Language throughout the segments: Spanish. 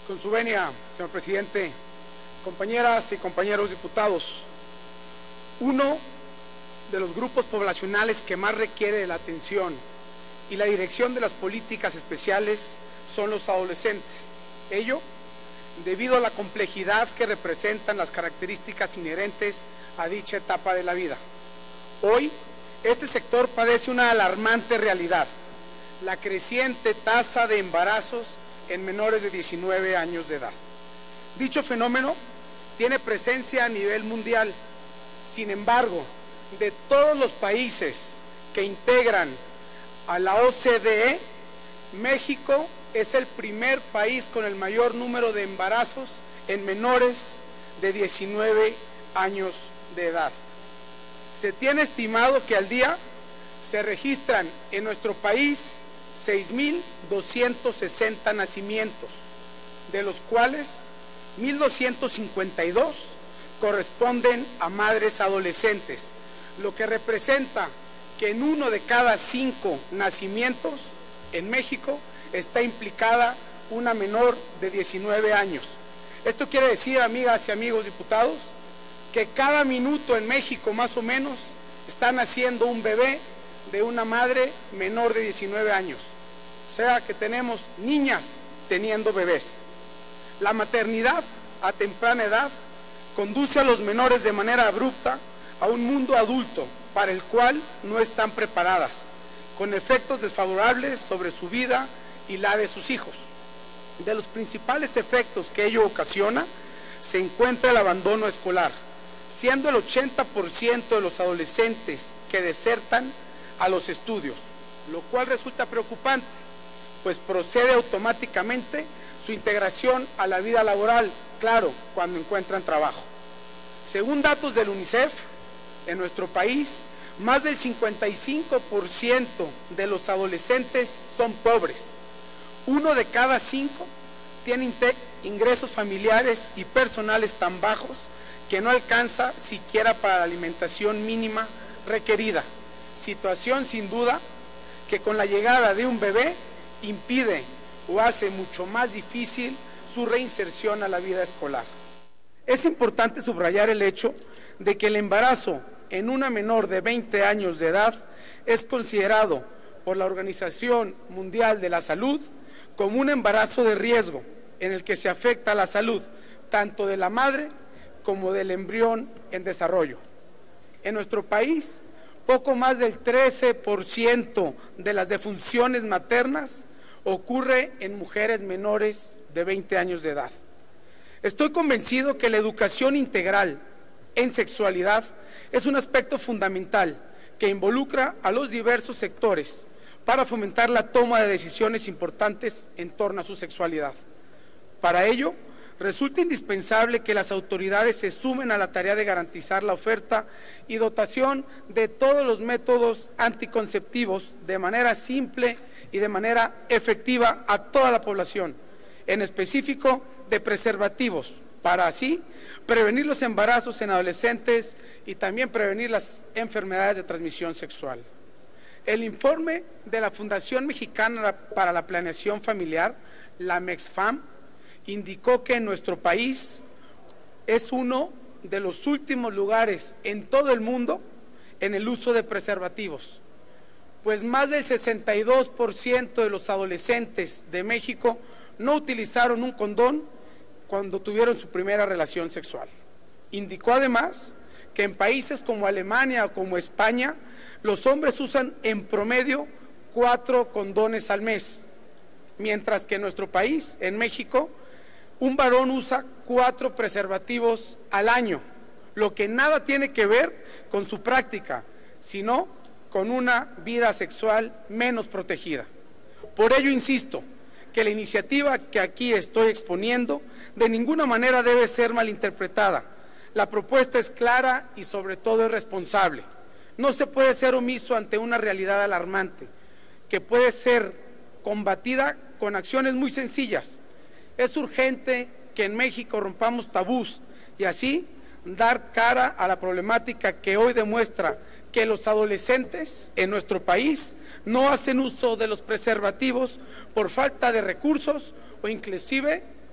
Con su venia, señor presidente, compañeras y compañeros diputados, uno de los grupos poblacionales que más requiere la atención y la dirección de las políticas especiales son los adolescentes. Ello debido a la complejidad que representan las características inherentes a dicha etapa de la vida. Hoy, este sector padece una alarmante realidad: la creciente tasa de embarazos en menores de 19 años de edad. Dicho fenómeno tiene presencia a nivel mundial. Sin embargo, de todos los países que integran a la OCDE, México es el primer país con el mayor número de embarazos en menores de 19 años de edad. Se tiene estimado que al día se registran en nuestro país 6.260 nacimientos, de los cuales 1.252 corresponden a madres adolescentes, lo que representa que en 1 de cada 5 nacimientos en México está implicada una menor de 19 años. Esto quiere decir, amigas y amigos diputados, que cada minuto en México más o menos está naciendo un bebé de una madre menor de 19 años. O sea que tenemos niñas teniendo bebés. La maternidad a temprana edad conduce a los menores de manera abrupta a un mundo adulto para el cual no están preparadas, con efectos desfavorables sobre su vida y la de sus hijos. De los principales efectos que ello ocasiona se encuentra el abandono escolar, siendo el 80% de los adolescentes que desertan a los estudios, lo cual resulta preocupante, pues procede automáticamente su integración a la vida laboral, claro, cuando encuentran trabajo. Según datos del UNICEF, en nuestro país, más del 55% de los adolescentes son pobres. 1 de cada 5 tiene ingresos familiares y personales tan bajos que no alcanza siquiera para la alimentación mínima requerida. Situación sin duda que con la llegada de un bebé impide o hace mucho más difícil su reinserción a la vida escolar. Es importante subrayar el hecho de que el embarazo en una menor de 20 años de edad es considerado por la Organización Mundial de la Salud como un embarazo de riesgo en el que se afecta la salud tanto de la madre como del embrión en desarrollo. En nuestro país, poco más del 13% de las defunciones maternas ocurre en mujeres menores de 20 años de edad. Estoy convencido que la educación integral en sexualidad es un aspecto fundamental que involucra a los diversos sectores para fomentar la toma de decisiones importantes en torno a su sexualidad. Para ello, resulta indispensable que las autoridades se sumen a la tarea de garantizar la oferta y dotación de todos los métodos anticonceptivos de manera simple y de manera efectiva a toda la población, en específico de preservativos, para así prevenir los embarazos en adolescentes y también prevenir las enfermedades de transmisión sexual. El informe de la Fundación Mexicana para la Planeación Familiar, la MEXFAM, indicó que en nuestro país es uno de los últimos lugares en todo el mundo en el uso de preservativos, pues más del 62% de los adolescentes de México no utilizaron un condón cuando tuvieron su primera relación sexual. Indicó además que en países como Alemania o como España, los hombres usan en promedio 4 condones al mes, mientras que en nuestro país, en México, un varón usa 4 preservativos al año, lo que nada tiene que ver con su práctica, sino con una vida sexual menos protegida. Por ello insisto que la iniciativa que aquí estoy exponiendo de ninguna manera debe ser malinterpretada. La propuesta es clara y sobre todo es responsable. No se puede ser omiso ante una realidad alarmante que puede ser combatida con acciones muy sencillas. Es urgente que en México rompamos tabús y así dar cara a la problemática que hoy demuestra que los adolescentes en nuestro país no hacen uso de los preservativos por falta de recursos o inclusive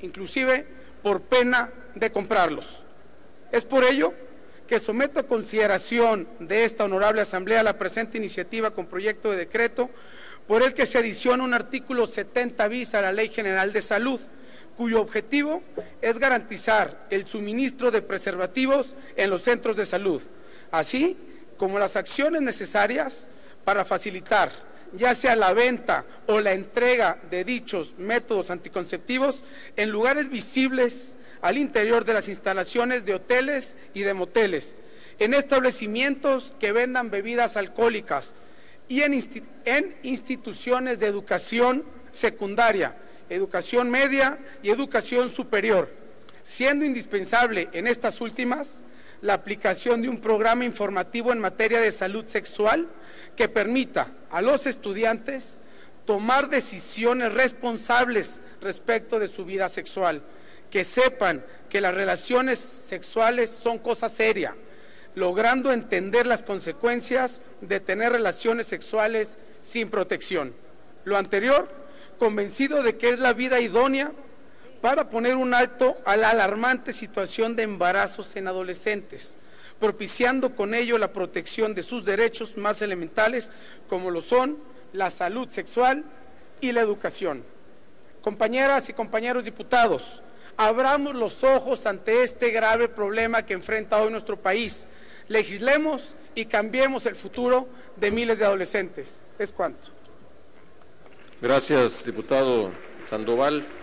inclusive por pena de comprarlos. Es por ello que someto a consideración de esta honorable Asamblea la presente iniciativa con proyecto de decreto por el que se adiciona un artículo 70 bis a la Ley General de Salud, cuyo objetivo es garantizar el suministro de preservativos en los centros de salud, así como las acciones necesarias para facilitar ya sea la venta o la entrega de dichos métodos anticonceptivos en lugares visibles al interior de las instalaciones de hoteles y de moteles, en establecimientos que vendan bebidas alcohólicas y en instituciones de educación secundaria, educación media y educación superior, siendo indispensable en estas últimas la aplicación de un programa informativo en materia de salud sexual que permita a los estudiantes tomar decisiones responsables respecto de su vida sexual, que sepan que las relaciones sexuales son cosa seria, logrando entender las consecuencias de tener relaciones sexuales sin protección. Lo anterior, convencido de que es la vida idónea para poner un alto a la alarmante situación de embarazos en adolescentes, propiciando con ello la protección de sus derechos más elementales, como lo son la salud sexual y la educación. Compañeras y compañeros diputados, abramos los ojos ante este grave problema que enfrenta hoy nuestro país. Legislemos y cambiemos el futuro de miles de adolescentes. Es cuanto. Gracias, diputado Sandoval.